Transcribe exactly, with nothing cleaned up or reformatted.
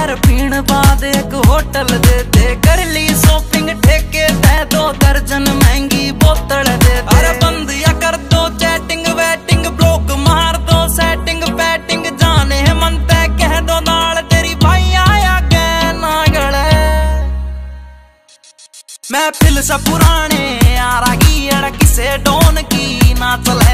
यार पीण बाद एक होटल दे दे, कर ली शॉपिंग ठेके दे दो दर्जन महंगी बोतल दे दे। अरे बंद या कर दो चैटिंग वेटिंग, ब्लॉक मार दो सेटिंग पैटिंग, जाने मन तय कह दो नाल तेरी भाई आया गए ना गले। महफिल से पुराने यारा की अड़ किसे डोन की ना चले